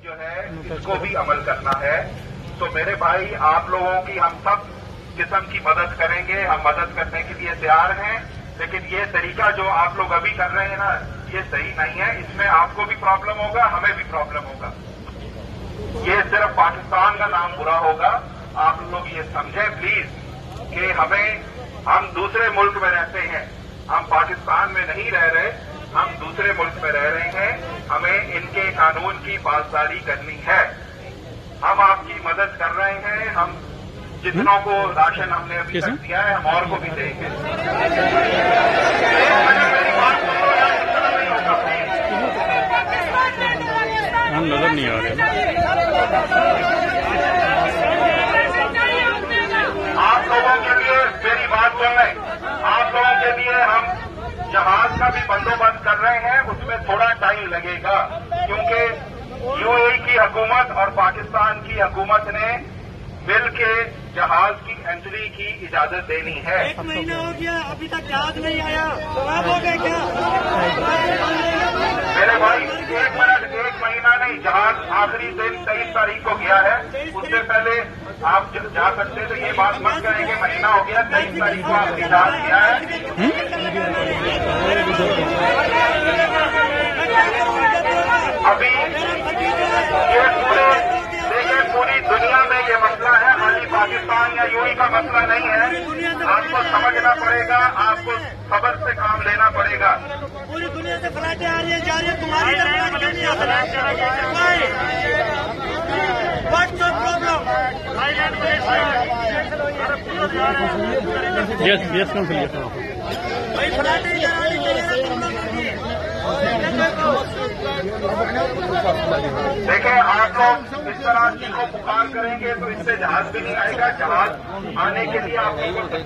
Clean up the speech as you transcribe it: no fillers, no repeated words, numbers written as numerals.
जो है इसको भी अमल करना है। तो मेरे भाई, आप लोगों की हम सब किस्म की मदद करेंगे, हम मदद करने के लिए तैयार हैं, लेकिन ये तरीका जो आप लोग अभी कर रहे हैं ना, ये सही नहीं है। इसमें आपको भी प्रॉब्लम होगा, हमें भी प्रॉब्लम होगा। ये सिर्फ पाकिस्तान का नाम बुरा होगा। आप लोग ये समझें प्लीज कि हम दूसरे मुल्क में रहते हैं, हम पाकिस्तान में नहीं रह रहे, हम दूसरे मुल्क में रह रहे हैं। हमें इनके कानून की पासदारी करनी है। हम आपकी मदद कर रहे हैं। हम जितनों को राशन हमने अभी तक दिया है, हम और को भी देंगे। हम नजर नहीं आ रहे। आप लोगों के लिए मेरी बात सुन रहे, आप लोगों के लिए हम जहाज का भी बंदोबस्त कर रहे हैं। उसमें थोड़ा टाइम लगेगा, क्योंकि यूएई की हुकूमत और पाकिस्तान की हुकूमत ने मिल के जहाज की एंट्री की इजाजत देनी है। 1 महीना हो गया, अभी तक जहाज नहीं आया, तो आप हो गए क्या? मेरे भाई, 1 मिनट, 1 महीना नहीं, जहाज आखिरी दिन 23 तारीख को गया है। उससे पहले आप जा सकते तो ये बात मत करें कि महीना हो गया। 23 तारीख को आखिरी जहाज गया है। अभी ये पूरी दुनिया में ये मसला है, खाली पाकिस्तान या यूएई का मसला नहीं है। आपको समझना पड़ेगा, आपको सब्र से काम लेना पड़ेगा। पूरी दुनिया से फ्लाइटें आ रही है, जा रही है, तुम्हारी तरफ क्यों नहीं आता? What's your problem? Yes yes no please. भाई फ्लाइटें जा रही है, देखें, आप लोग इस तरह की को पुकार करेंगे तो इससे जहाज भी नहीं आएगा। जहाज आने के लिए आप लोगों को